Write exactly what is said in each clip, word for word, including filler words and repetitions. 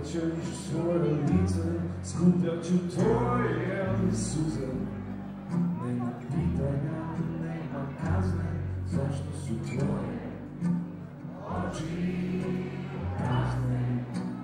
ćeš svoje lice, skupljat ću tvoje suze. Nema pitanja, nema kazne, zašto su tvoje oči prazne?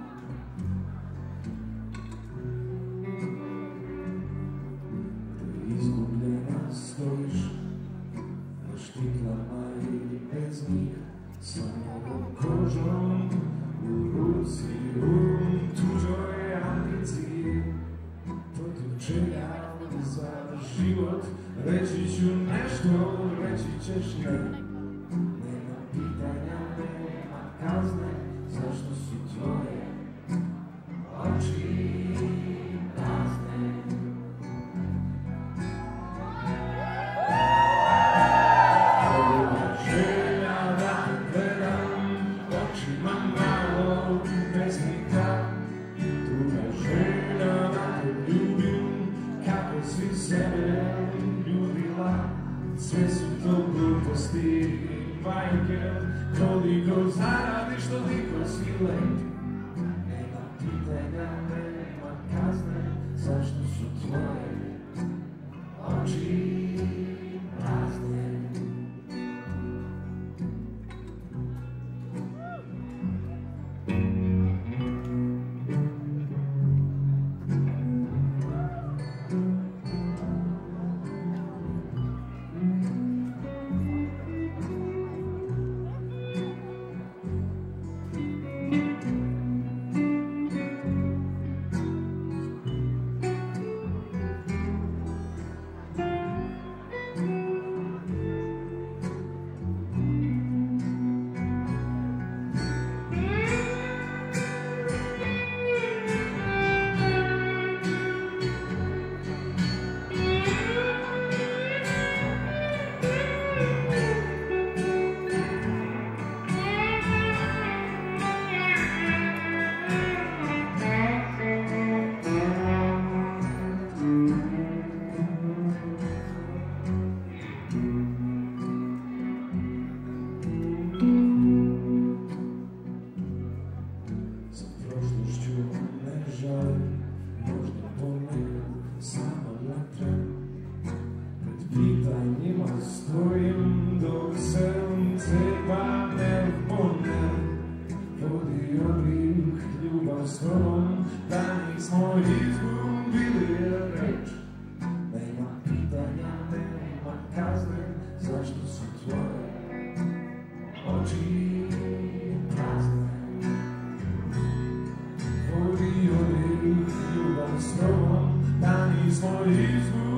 Gde izgubljena stojiš na štiklama i bez njih, sa novom kožom u ruci, u tuđoj ambiciji. Protiv čega za život reći ću nešto, reći ćeš ne. Nema pitanja, nema kazne, zašto su tvoje oči prazne? Ova želja da te gledam očima malo pesnika, druga želja da te ljubim kako si sebe ljubila. Sve su to gluposti i bajke, koliko zaradiš toliko si lep. Nema pitanja, nema kazne, zašto su tvoje oči prazne? Možda ponekad samo vatram, pred pitanjima stojim dok srce padne v ponne. Vodio bih ljubav s tobom da nismo izgubili reč. Nema pitanja, nema kazne, zašto su tvoje oči prazne? Vodio bih ljubav s tobom da nismo izgubili